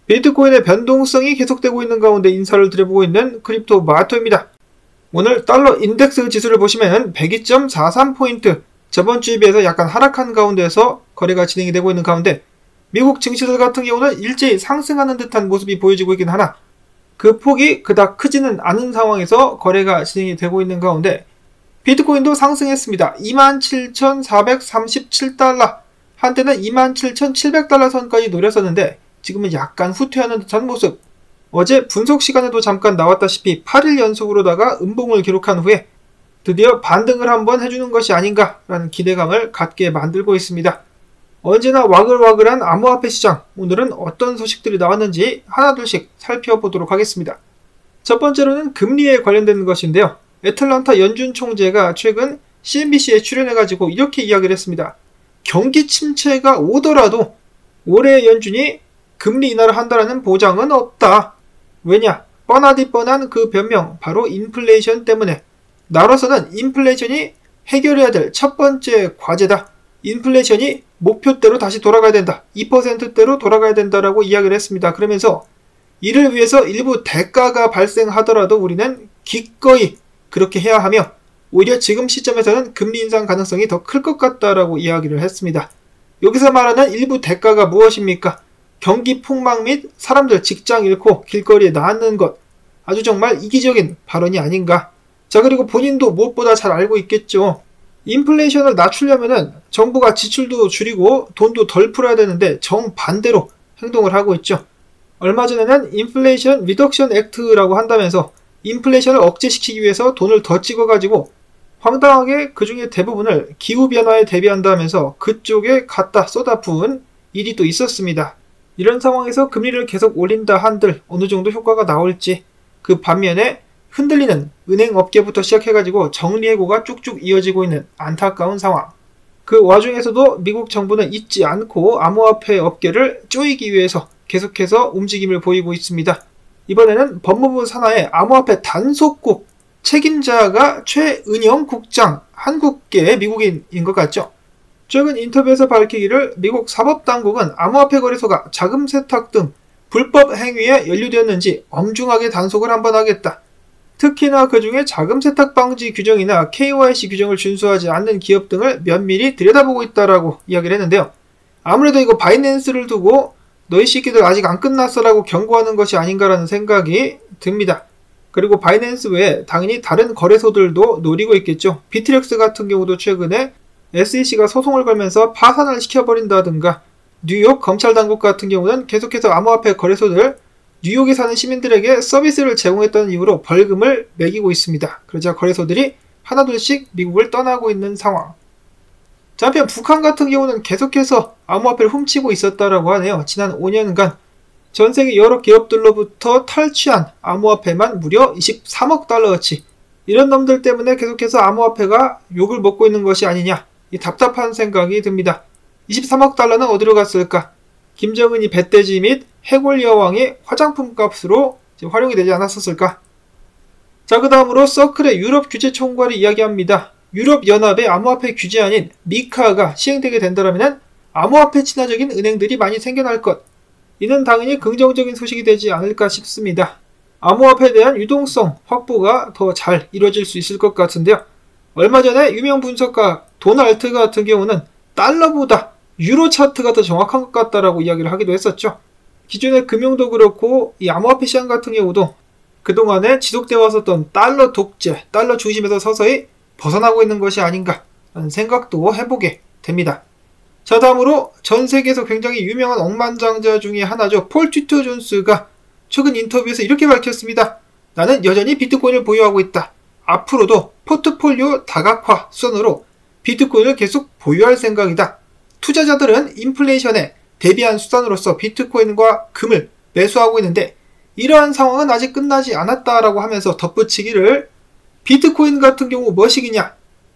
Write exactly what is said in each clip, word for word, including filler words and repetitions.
비트코인의 변동성이 계속되고 있는 가운데 인사를 드려보고 있는 크립토 마토입니다. 오늘 달러 인덱스 지수를 보시면 백이 점 사삼 포인트, 저번 주에 비해서 약간 하락한 가운데서 거래가 진행이 되고 있는 가운데 미국 증시들 같은 경우는 일제히 상승하는 듯한 모습이 보여지고 있긴 하나 그 폭이 그닥 크지는 않은 상황에서 거래가 진행이 되고 있는 가운데 비트코인도 상승했습니다. 이만 칠천사백삼십칠 달러, 한때는 이만 칠천칠백 달러 선까지 노렸었는데 지금은 약간 후퇴하는 듯한 모습. 어제 분석 시간에도 잠깐 나왔다시피 팔 일 연속으로다가 음봉을 기록한 후에 드디어 반등을 한번 해주는 것이 아닌가라는 기대감을 갖게 만들고 있습니다. 언제나 와글와글한 암호화폐 시장, 오늘은 어떤 소식들이 나왔는지 하나둘씩 살펴보도록 하겠습니다. 첫 번째로는 금리에 관련된 것인데요. 애틀란타 연준 총재가 최근 씨엔비씨에 출연해가지고 이렇게 이야기를 했습니다. 경기 침체가 오더라도 올해 연준이 금리 인하를 한다는 보장은 없다. 왜냐? 뻔하디 뻔한 그 변명, 바로 인플레이션 때문에. 나로서는 인플레이션이 해결해야 될 첫 번째 과제다. 인플레이션이 목표대로 다시 돌아가야 된다. 이 퍼센트대로 돌아가야 된다라고 이야기를 했습니다. 그러면서 이를 위해서 일부 대가가 발생하더라도 우리는 기꺼이 그렇게 해야 하며 오히려 지금 시점에서는 금리 인상 가능성이 더 클 것 같다라고 이야기를 했습니다. 여기서 말하는 일부 대가가 무엇입니까? 경기 폭락 및 사람들 직장 잃고 길거리에 나앉는 것, 아주 정말 이기적인 발언이 아닌가. 자, 그리고 본인도 무엇보다 잘 알고 있겠죠. 인플레이션을 낮추려면은 정부가 지출도 줄이고 돈도 덜 풀어야 되는데 정반대로 행동을 하고 있죠. 얼마 전에는 인플레이션 리덕션 액트라고 한다면서 인플레이션을 억제시키기 위해서 돈을 더 찍어가지고 황당하게 그 중에 대부분을 기후변화에 대비한다면서 그쪽에 갖다 쏟아 부은 일이 또 있었습니다. 이런 상황에서 금리를 계속 올린다 한들 어느 정도 효과가 나올지, 그 반면에 흔들리는 은행업계부터 시작해가지고 정리해고가 쭉쭉 이어지고 있는 안타까운 상황. 그 와중에서도 미국 정부는 잊지 않고 암호화폐 업계를 쪼이기 위해서 계속해서 움직임을 보이고 있습니다. 이번에는 법무부 산하의 암호화폐 단속국 책임자가 최은영 국장, 한국계 미국인인 것 같죠. 최근 인터뷰에서 밝히기를 미국 사법당국은 암호화폐 거래소가 자금 세탁 등 불법 행위에 연루되었는지 엄중하게 단속을 한번 하겠다. 특히나 그 중에 자금 세탁 방지 규정이나 케이와이씨 규정을 준수하지 않는 기업 등을 면밀히 들여다보고 있다라고 이야기를 했는데요. 아무래도 이거 바이낸스를 두고 너희 새끼들 아직 안 끝났어라고 경고하는 것이 아닌가라는 생각이 듭니다. 그리고 바이낸스 외에 당연히 다른 거래소들도 노리고 있겠죠. 비트렉스 같은 경우도 최근에 에스이씨가 소송을 걸면서 파산을 시켜버린다든가, 뉴욕 검찰당국 같은 경우는 계속해서 암호화폐 거래소들, 뉴욕에 사는 시민들에게 서비스를 제공했다는 이유로 벌금을 매기고 있습니다. 그러자 거래소들이 하나둘씩 미국을 떠나고 있는 상황. 자, 한편 북한 같은 경우는 계속해서 암호화폐를 훔치고 있었다라고 하네요. 지난 오 년간 전세계 여러 기업들로부터 탈취한 암호화폐만 무려 이십삼억 달러어치. 이런 놈들 때문에 계속해서 암호화폐가 욕을 먹고 있는 것이 아니냐, 이 답답한 생각이 듭니다. 이십삼억 달러는 어디로 갔을까? 김정은이 배돼지 및 해골 여왕의 화장품 값으로 활용이 되지 않았었을까? 자, 그 다음으로 서클의 유럽 규제 총괄이 이야기합니다. 유럽연합의 암호화폐 규제안인 미카가 시행되게 된다면 암호화폐 친화적인 은행들이 많이 생겨날 것. 이는 당연히 긍정적인 소식이 되지 않을까 싶습니다. 암호화폐에 대한 유동성 확보가 더 잘 이루어질 수 있을 것 같은데요. 얼마 전에 유명 분석가 도널트 같은 경우는 달러보다 유로 차트가 더 정확한 것 같다라고 이야기를 하기도 했었죠. 기존의 금융도 그렇고 이 암호화폐 시장 같은 경우도 그동안에 지속되어 왔었던 달러 독재, 달러 중심에서 서서히 벗어나고 있는 것이 아닌가 라는 생각도 해보게 됩니다. 자, 다음으로 전 세계에서 굉장히 유명한 억만장자 중에 하나죠. 폴 튜터 존스가 최근 인터뷰에서 이렇게 밝혔습니다. 나는 여전히 비트코인을 보유하고 있다. 앞으로도 포트폴리오 다각화 수단으로 비트코인을 계속 보유할 생각이다. 투자자들은 인플레이션에 대비한 수단으로서 비트코인과 금을 매수하고 있는데 이러한 상황은 아직 끝나지 않았다라고 하면서 덧붙이기를, 비트코인 같은 경우 무엇이냐?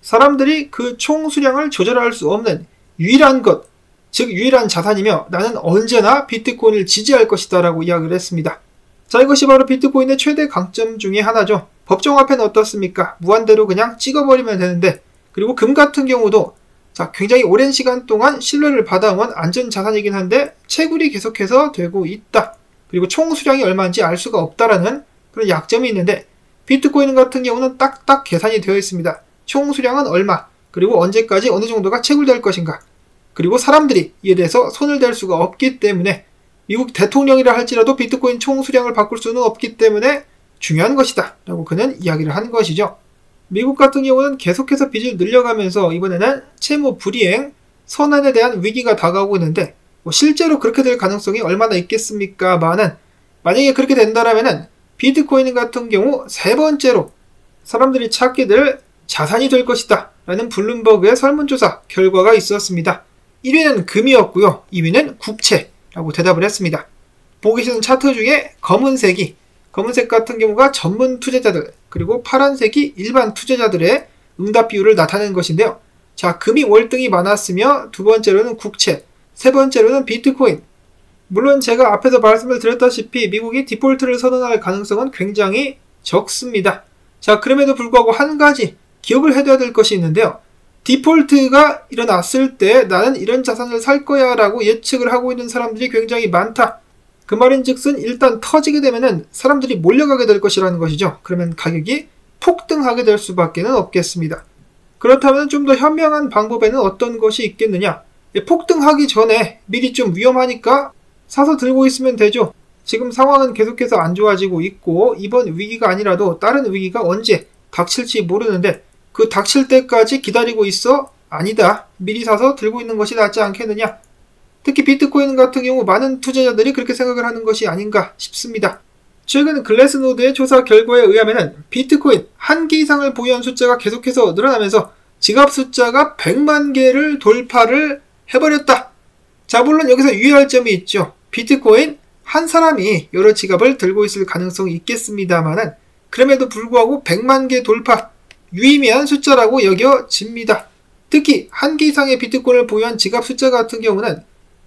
사람들이 그 총 수량을 조절할 수 없는 유일한 것, 즉 유일한 자산이며 나는 언제나 비트코인을 지지할 것이다 라고 이야기를 했습니다. 자, 이것이 바로 비트코인의 최대 강점 중에 하나죠. 법정화폐는 어떻습니까? 무한대로 그냥 찍어버리면 되는데, 그리고 금 같은 경우도 자, 굉장히 오랜 시간 동안 신뢰를 받아온 안전자산이긴 한데 채굴이 계속해서 되고 있다. 그리고 총 수량이 얼마인지 알 수가 없다라는 그런 약점이 있는데, 비트코인 같은 경우는 딱딱 계산이 되어 있습니다. 총 수량은 얼마, 그리고 언제까지 어느 정도가 채굴될 것인가, 그리고 사람들이 이에 대해서 손을 댈 수가 없기 때문에, 미국 대통령이라 할지라도 비트코인 총 수량을 바꿀 수는 없기 때문에 중요한 것이다 라고 그는 이야기를 한 것이죠. 미국 같은 경우는 계속해서 빚을 늘려가면서 이번에는 채무 불이행, 선안에 대한 위기가 다가오고 있는데, 뭐 실제로 그렇게 될 가능성이 얼마나 있겠습니까마는, 만약에 그렇게 된다라면은 비트코인 같은 경우 세 번째로 사람들이 찾게 될 자산이 될 것이다 라는 블룸버그의 설문조사 결과가 있었습니다. 일 위는 금이었고요, 이 위는 국채라고 대답을 했습니다. 보고 계시는 차트 중에 검은색이, 검은색 같은 경우가 전문 투자자들, 그리고 파란색이 일반 투자자들의 응답 비율을 나타내는 것인데요. 자, 금이 월등히 많았으며 두 번째로는 국채, 세 번째로는 비트코인. 물론 제가 앞에서 말씀을 드렸다시피 미국이 디폴트를 선언할 가능성은 굉장히 적습니다. 자, 그럼에도 불구하고 한 가지 기억을 해둬야 될 것이 있는데요. 디폴트가 일어났을 때 나는 이런 자산을 살 거야 라고 예측을 하고 있는 사람들이 굉장히 많다. 그 말인즉슨 일단 터지게 되면은 사람들이 몰려가게 될 것이라는 것이죠. 그러면 가격이 폭등하게 될 수밖에 없겠습니다. 그렇다면 좀 더 현명한 방법에는 어떤 것이 있겠느냐? 폭등하기 전에 미리 좀 위험하니까 사서 들고 있으면 되죠. 지금 상황은 계속해서 안 좋아지고 있고 이번 위기가 아니라도 다른 위기가 언제 닥칠지 모르는데, 그 닥칠 때까지 기다리고 있어? 아니다. 미리 사서 들고 있는 것이 낫지 않겠느냐? 특히 비트코인 같은 경우 많은 투자자들이 그렇게 생각을 하는 것이 아닌가 싶습니다. 최근 글래스노드의 조사 결과에 의하면 비트코인 한 개 이상을 보유한 숫자가 계속해서 늘어나면서 지갑 숫자가 백만 개를 돌파를 해버렸다. 자, 물론 여기서 유의할 점이 있죠. 비트코인 한 사람이 여러 지갑을 들고 있을 가능성이 있겠습니다만은, 그럼에도 불구하고 백만 개 돌파, 유의미한 숫자라고 여겨집니다. 특히 한 개 이상의 비트코인을 보유한 지갑 숫자 같은 경우는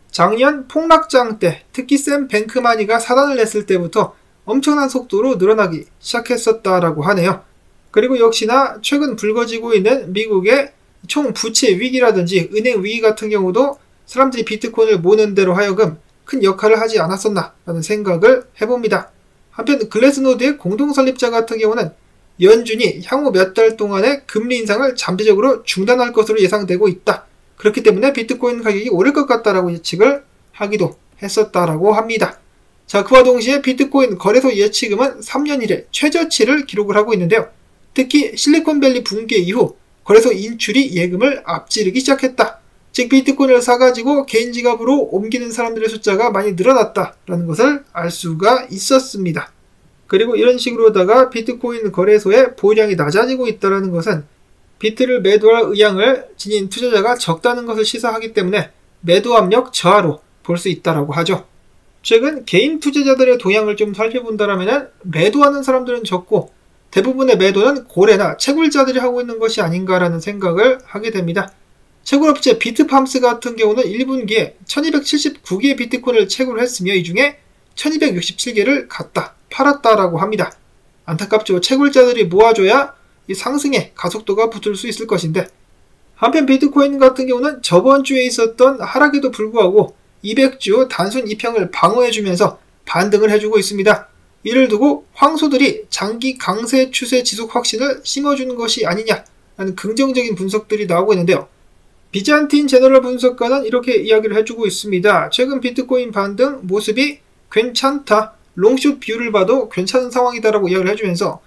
작년 폭락장 때, 특히 샘 뱅크마니가 사단을 냈을 때부터 엄청난 속도로 늘어나기 시작했었다라고 하네요. 그리고 역시나 최근 불거지고 있는 미국의 총 부채 위기라든지 은행 위기 같은 경우도 사람들이 비트코인을 모으는 대로 하여금 큰 역할을 하지 않았었나 라는 생각을 해봅니다. 한편 글래스노드의 공동 설립자 같은 경우는 연준이 향후 몇 달 동안의 금리 인상을 잠재적으로 중단할 것으로 예상되고 있다. 그렇기 때문에 비트코인 가격이 오를 것 같다라고 예측을 하기도 했었다라고 합니다. 자, 그와 동시에 비트코인 거래소 예치금은 삼 년 이래 최저치를 기록을 하고 있는데요. 특히 실리콘밸리 붕괴 이후 거래소 인출이 예금을 앞지르기 시작했다. 즉 비트코인을 사가지고 개인 지갑으로 옮기는 사람들의 숫자가 많이 늘어났다라는 것을 알 수가 있었습니다. 그리고 이런 식으로다가 비트코인 거래소의 보유량이 낮아지고 있다는 것은 비트를 매도할 의향을 지닌 투자자가 적다는 것을 시사하기 때문에 매도 압력 저하로 볼 수 있다고 하죠. 최근 개인 투자자들의 동향을 좀 살펴본다면 매도하는 사람들은 적고 대부분의 매도는 고래나 채굴자들이 하고 있는 것이 아닌가라는 생각을 하게 됩니다. 채굴업체 비트팜스 같은 경우는 일 분기에 천이백칠십구 개의 비트코인을 채굴을 했으며 이 중에 천이백육십칠 개를 갖다 팔았다라고 합니다. 안타깝죠. 채굴자들이 모아줘야 이 상승의 가속도가 붙을 수 있을 것인데, 한편 비트코인 같은 경우는 저번 주에 있었던 하락에도 불구하고 이백 주 단순 이평을 방어해주면서 반등을 해주고 있습니다. 이를 두고 황소들이 장기 강세 추세 지속 확신을 심어주는 것이 아니냐라는 긍정적인 분석들이 나오고 있는데요. 비잔틴 제너럴 분석가는 이렇게 이야기를 해주고 있습니다. 최근 비트코인 반등 모습이 괜찮다. 롱숏 비율을 봐도 괜찮은 상황이다라고 이야기를 해주면서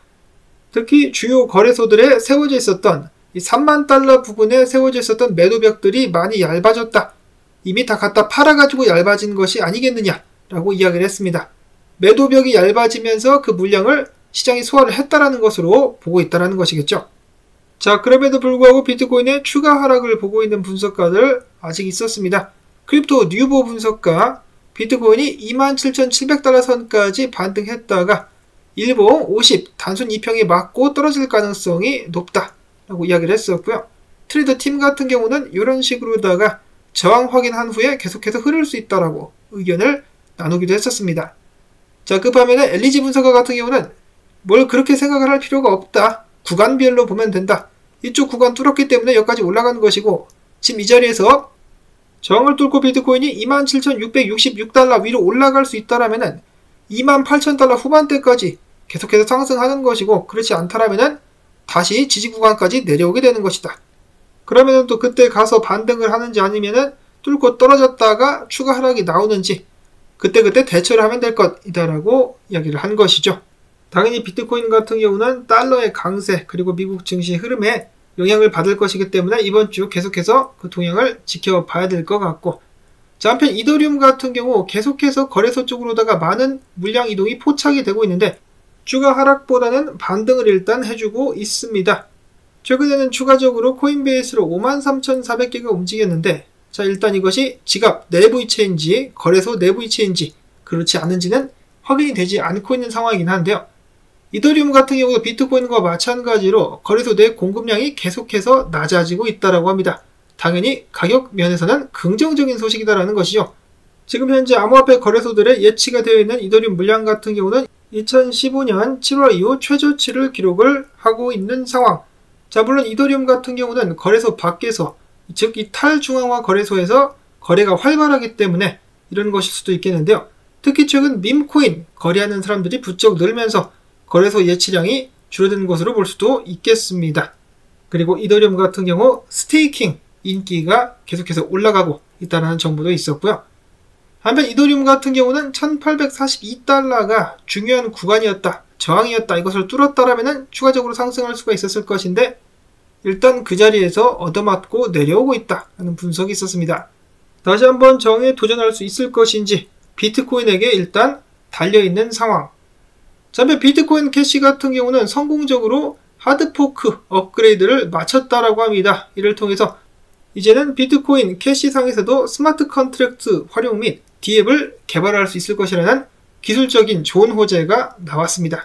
특히 주요 거래소들에 세워져 있었던 이 삼만 달러 부근에 세워져 있었던 매도벽들이 많이 얇아졌다. 이미 다 갖다 팔아가지고 얇아진 것이 아니겠느냐라고 이야기를 했습니다. 매도벽이 얇아지면서 그 물량을 시장이 소화를 했다라는 것으로 보고 있다는 것이겠죠. 자, 그럼에도 불구하고 비트코인의 추가 하락을 보고 있는 분석가들 아직 있었습니다. 크립토 뉴보 분석가, 비트코인이 이만 칠천칠백 달러 선까지 반등했다가 일봉 오십 단순 이평에 맞고 떨어질 가능성이 높다 라고 이야기를 했었고요. 트레이더 팀 같은 경우는 이런 식으로다가 저항 확인한 후에 계속해서 흐를 수 있다라고 의견을 나누기도 했었습니다. 자, 그 반면에 엘리지 분석가 같은 경우는 뭘 그렇게 생각을 할 필요가 없다. 구간별로 보면 된다. 이쪽 구간 뚫었기 때문에 여기까지 올라가는 것이고, 지금 이 자리에서 저항을 뚫고 비트코인이 이만 칠천육백육십육 달러 위로 올라갈 수 있다라면은 이만 팔천 달러 후반대까지 계속해서 상승하는 것이고, 그렇지 않다라면은 다시 지지 구간까지 내려오게 되는 것이다. 그러면은 또 그때 가서 반등을 하는지 아니면은 뚫고 떨어졌다가 추가 하락이 나오는지 그때그때 대처를 하면 될 것이다라고 이야기를 한 것이죠. 당연히 비트코인 같은 경우는 달러의 강세 그리고 미국 증시 흐름에 영향을 받을 것이기 때문에 이번 주 계속해서 그 동향을 지켜봐야 될 것 같고, 자, 한편 이더리움 같은 경우 계속해서 거래소 쪽으로다가 많은 물량 이동이 포착이 되고 있는데 추가 하락보다는 반등을 일단 해주고 있습니다. 최근에는 추가적으로 코인베이스로 오만 삼천사백 개가 움직였는데, 자, 일단 이것이 지갑 내부 이체인지 거래소 내부 이체인지 그렇지 않은지는 확인이 되지 않고 있는 상황이긴 한데요. 이더리움 같은 경우도 비트코인과 마찬가지로 거래소 내 공급량이 계속해서 낮아지고 있다고 합니다. 당연히 가격 면에서는 긍정적인 소식이다라는 것이죠. 지금 현재 암호화폐 거래소들에 예치가 되어 있는 이더리움 물량 같은 경우는 이천십오 년 칠월 이후 최저치를 기록을 하고 있는 상황. 자, 물론 이더리움 같은 경우는 거래소 밖에서, 즉 이 탈중앙화 거래소에서 거래가 활발하기 때문에 이런 것일 수도 있겠는데요. 특히 최근 밈코인 거래하는 사람들이 부쩍 늘면서 거래소 예치량이 줄어든 것으로 볼 수도 있겠습니다. 그리고 이더리움 같은 경우 스테이킹 인기가 계속해서 올라가고 있다는 정보도 있었고요. 한편 이더리움 같은 경우는 천팔백사십이 달러가 중요한 구간이었다, 저항이었다, 이것을 뚫었다라면 추가적으로 상승할 수가 있었을 것인데 일단 그 자리에서 얻어맞고 내려오고 있다 하는 분석이 있었습니다. 다시 한번 저항에 도전할 수 있을 것인지 비트코인에게 일단 달려있는 상황. 반면 비트코인 캐시 같은 경우는 성공적으로 하드포크 업그레이드를 마쳤다라고 합니다. 이를 통해서 이제는 비트코인 캐시상에서도 스마트 컨트랙트 활용 및 디앱을 개발할 수 있을 것이라는 기술적인 좋은 호재가 나왔습니다.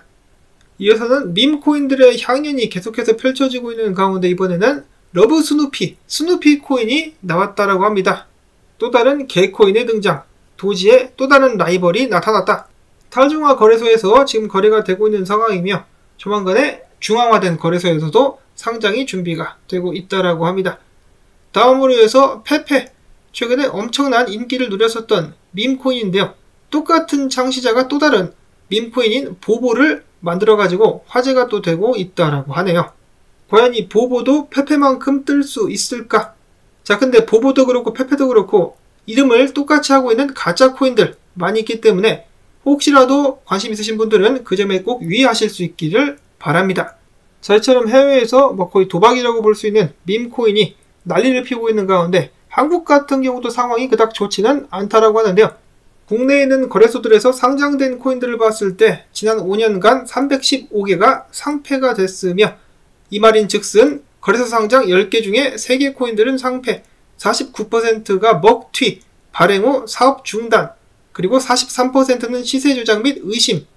이어서는 밈코인들의 향연이 계속해서 펼쳐지고 있는 가운데 이번에는 러브 스누피, 스누피 코인이 나왔다라고 합니다. 또 다른 개코인의 등장, 도지의 또 다른 라이벌이 나타났다. 탈중앙화 거래소에서 지금 거래가 되고 있는 상황이며 조만간에 중앙화된 거래소에서도 상장이 준비가 되고 있다라고 합니다. 다음으로 해서 페페, 최근에 엄청난 인기를 누렸었던 밈코인인데요. 똑같은 창시자가 또 다른 밈코인인 보보를 만들어가지고 화제가 또 되고 있다라고 하네요. 과연 이 보보도 페페만큼 뜰 수 있을까? 자, 근데 보보도 그렇고 페페도 그렇고 이름을 똑같이 하고 있는 가짜 코인들 많이 있기 때문에 혹시라도 관심 있으신 분들은 그 점에 꼭 유의하실 수 있기를 바랍니다. 자, 이처럼 해외에서 뭐 거의 도박이라고 볼 수 있는 밈코인이 난리를 피우고 있는 가운데 한국 같은 경우도 상황이 그닥 좋지는 않다라고 하는데요. 국내에 있는 거래소들에서 상장된 코인들을 봤을 때 지난 오 년간 삼백십오 개가 상폐가 됐으며, 이 말인 즉슨 거래소 상장 열 개 중에 세 개 코인들은 상폐, 사십구 퍼센트가 먹튀, 발행 후 사업 중단, 그리고 사십삼 퍼센트는 시세 조작 및 의심,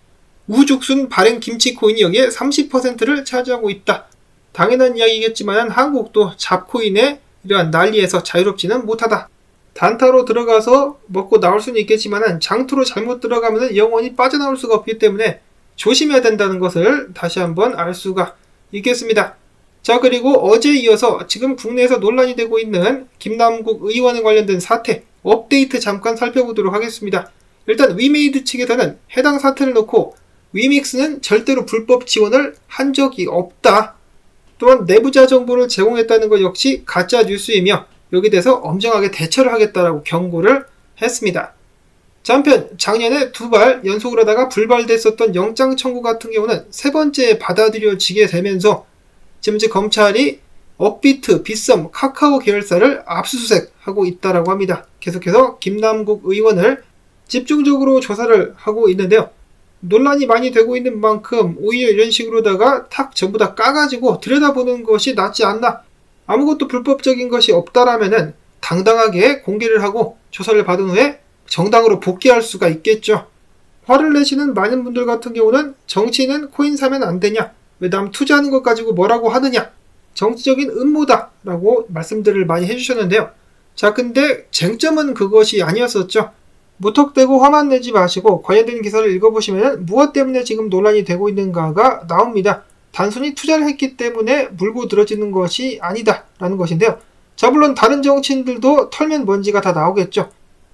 우죽순 발행 김치 코인이 여기에 삼십 퍼센트를 차지하고 있다. 당연한 이야기겠지만 한국도 잡코인의 이러한 난리에서 자유롭지는 못하다. 단타로 들어가서 먹고 나올 수는 있겠지만 장투로 잘못 들어가면 영원히 빠져나올 수가 없기 때문에 조심해야 된다는 것을 다시 한번 알 수가 있겠습니다. 자, 그리고 어제 이어서 지금 국내에서 논란이 되고 있는 김남국 의원에 관련된 사태 업데이트 잠깐 살펴보도록 하겠습니다. 일단 위메이드 측에서는 해당 사태를 놓고 위믹스는 절대로 불법 지원을 한 적이 없다. 또한 내부자 정보를 제공했다는 것 역시 가짜 뉴스이며 여기에 대해서 엄정하게 대처를 하겠다라고 경고를 했습니다. 자, 한편 작년에 두 발 연속으로 하다가 불발됐었던 영장 청구 같은 경우는 세 번째 받아들여지게 되면서 지금 이제 검찰이 업비트, 빗썸, 카카오 계열사를 압수수색하고 있다라고 합니다. 계속해서 김남국 의원을 집중적으로 조사를 하고 있는데요. 논란이 많이 되고 있는 만큼 오히려 이런 식으로다가 탁 전부 다 까가지고 들여다보는 것이 낫지 않나. 아무것도 불법적인 것이 없다라면은 당당하게 공개를 하고 조사를 받은 후에 정당으로 복귀할 수가 있겠죠. 화를 내시는 많은 분들 같은 경우는 정치인은 코인 사면 안 되냐? 왜 남 투자하는 것 가지고 뭐라고 하느냐? 정치적인 음모다 라고 말씀들을 많이 해주셨는데요. 자, 근데 쟁점은 그것이 아니었었죠. 무턱대고 화만 내지 마시고 관련된 기사를 읽어보시면 무엇 때문에 지금 논란이 되고 있는가가 나옵니다. 단순히 투자를 했기 때문에 물고 늘어지는 것이 아니다 라는 것인데요. 자, 물론 다른 정치인들도 털면 먼지가 다 나오겠죠.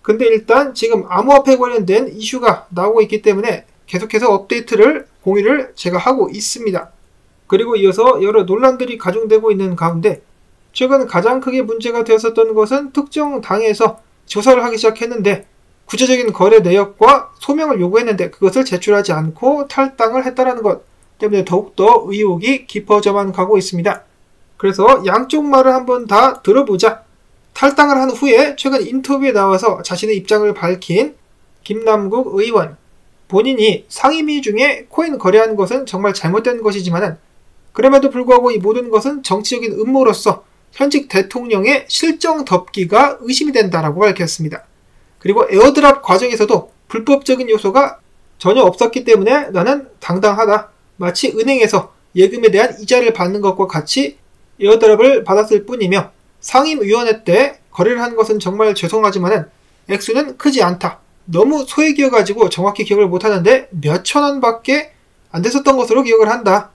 근데 일단 지금 암호화폐 관련된 이슈가 나오고 있기 때문에 계속해서 업데이트를 공유를 제가 하고 있습니다. 그리고 이어서 여러 논란들이 가중되고 있는 가운데 최근 가장 크게 문제가 되었었던 것은 특정 당에서 조사를 하기 시작했는데 구체적인 거래 내역과 소명을 요구했는데 그것을 제출하지 않고 탈당을 했다는 것 때문에 더욱더 의혹이 깊어져만 가고 있습니다. 그래서 양쪽 말을 한번 다 들어보자. 탈당을 한 후에 최근 인터뷰에 나와서 자신의 입장을 밝힌 김남국 의원. 본인이 상임위 중에 코인 거래한 것은 정말 잘못된 것이지만 그럼에도 불구하고 이 모든 것은 정치적인 음모로서 현직 대통령의 실정 덮기가 의심이 된다라고 밝혔습니다. 그리고 에어드랍 과정에서도 불법적인 요소가 전혀 없었기 때문에 나는 당당하다. 마치 은행에서 예금에 대한 이자를 받는 것과 같이 에어드랍을 받았을 뿐이며 상임위원회 때 거래를 한 것은 정말 죄송하지만 액수는 크지 않다. 너무 소액이어가지고 정확히 기억을 못하는데 몇천원 밖에 안 됐었던 것으로 기억을 한다.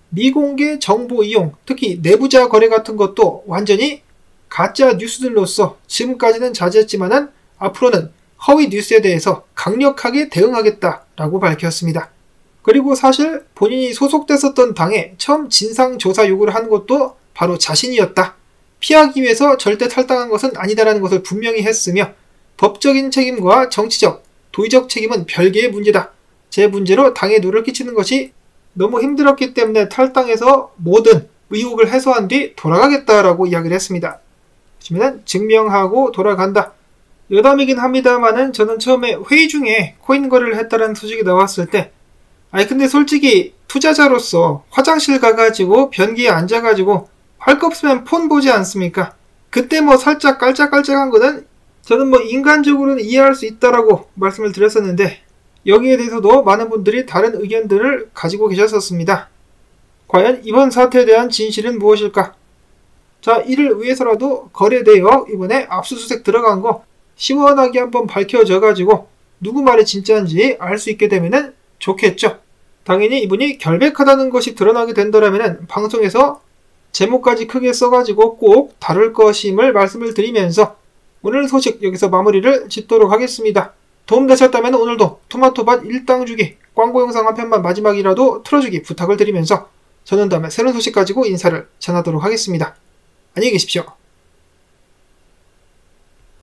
미공개 정보 이용, 특히 내부자 거래 같은 것도 완전히 가짜 뉴스들로서 지금까지는 자제했지만 앞으로는 허위 뉴스에 대해서 강력하게 대응하겠다라고 밝혔습니다. 그리고 사실 본인이 소속됐었던 당에 처음 진상조사 요구를 한 것도 바로 자신이었다. 피하기 위해서 절대 탈당한 것은 아니다라는 것을 분명히 했으며 법적인 책임과 정치적, 도의적 책임은 별개의 문제다. 제 문제로 당에 누를 끼치는 것이 너무 힘들었기 때문에 탈당해서 모든 의혹을 해소한 뒤 돌아가겠다라고 이야기를 했습니다. 그러면 증명하고 돌아간다. 여담이긴 합니다만은 저는 처음에 회의 중에 코인 거래를 했다는 소식이 나왔을 때 아니 근데 솔직히 투자자로서 화장실 가가지고 변기에 앉아가지고 할 거 없으면 폰 보지 않습니까? 그때 뭐 살짝 깔짝깔짝한 거는 저는 뭐 인간적으로는 이해할 수 있다라고 말씀을 드렸었는데 여기에 대해서도 많은 분들이 다른 의견들을 가지고 계셨었습니다. 과연 이번 사태에 대한 진실은 무엇일까? 자, 이를 위해서라도 거래 내역 이번에 압수수색 들어간 거 시원하게 한번 밝혀져가지고 누구 말이 진짜인지 알 수 있게 되면은 좋겠죠. 당연히 이분이 결백하다는 것이 드러나게 된다면 방송에서 제목까지 크게 써가지고 꼭 다룰 것임을 말씀을 드리면서 오늘 소식 여기서 마무리를 짓도록 하겠습니다. 도움되셨다면 오늘도 토마토밭 일당 주기 광고 영상 한 편만 마지막이라도 틀어주기 부탁을 드리면서 저는 다음에 새로운 소식 가지고 인사를 전하도록 하겠습니다. 안녕히 계십시오.